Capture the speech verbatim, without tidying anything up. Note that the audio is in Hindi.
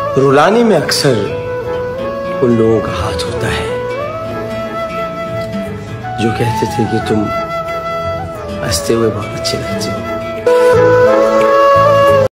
रुलाने में अक्सर उन लोगों का हाथ होता है जो कहते थे कि तुम हंसते हुए बहुत अच्छे लगते हो।